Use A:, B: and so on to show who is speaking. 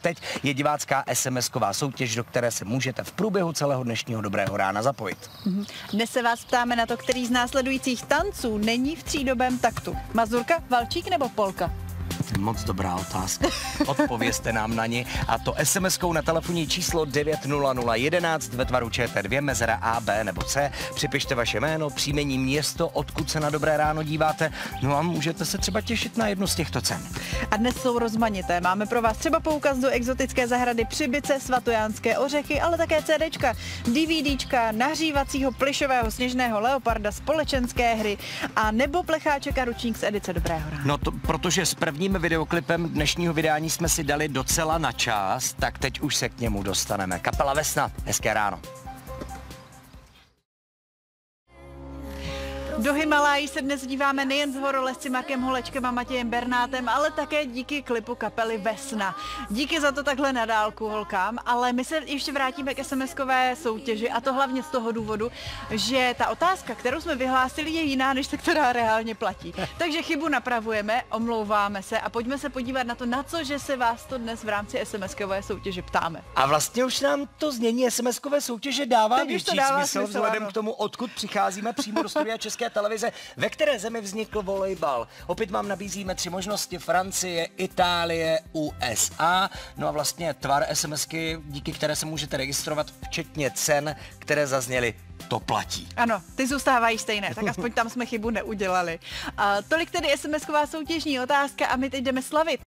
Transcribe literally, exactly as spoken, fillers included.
A: teď je divácká SMSková soutěž, do které se můžete v průběhu celého dnešního Dobrého rána zapojit.
B: Dnes se vás ptáme na to, který z následujících tanců není v třídobém taktu. Mazurka, valčík nebo polka?
A: Moc dobrá otázka. Odpovězte nám na ní, a to SMSkou na telefonní číslo devět nula nula jedenáct ve tvaru Č T dva, mezera A, B nebo C. Připište vaše jméno, příjmení, město, odkud se na Dobré ráno díváte. No a můžete se třeba těšit na jednu z těchto cen.
B: A dnes jsou rozmanité. Máme pro vás třeba poukaz do exotické zahrady Přibyce, svatojánské ořechy, ale také CDčka, DVDčka, nahřívacího plyšového sněžného leoparda, společenské hry a nebo plecháček a ručník z edice Dobrého rána.
A: No to, protože s prvním videoklipem dnešního vydání jsme si dali docela na čas, tak teď už se k němu dostaneme. Kapela Vesna, hezké ráno.
B: Do Himalají se dnes díváme nejen s horolezci Markem Holečkem a Matějem Bernátem, ale také díky klipu kapely Vesna. Díky za to takhle na dálku holkám, ale my se ještě vrátíme k SMSkové soutěži, a to hlavně z toho důvodu, že ta otázka, kterou jsme vyhlásili, je jiná, než ta, která reálně platí. Takže chybu napravujeme, omlouváme se a pojďme se podívat na to, na co, že se vás to dnes v rámci SMSkové soutěže ptáme.
A: A vlastně už nám to znění SMSkové soutěže dává
B: Teď
A: větší
B: dává
A: smysl,
B: smysl,
A: vzhledem
B: ano.
A: k tomu, odkud přicházíme přímo do studia České televize, ve které zemi vznikl volejbal. Opět vám nabízíme tři možnosti: Francie, Itálie, U S A. No a vlastně tvar SMSky, díky které se můžete registrovat, včetně cen, které zazněly, to platí.
B: Ano, ty zůstávají stejné, tak aspoň tam jsme chybu neudělali. A tolik tedy SMSková soutěžní otázka a my teď jdeme slavit.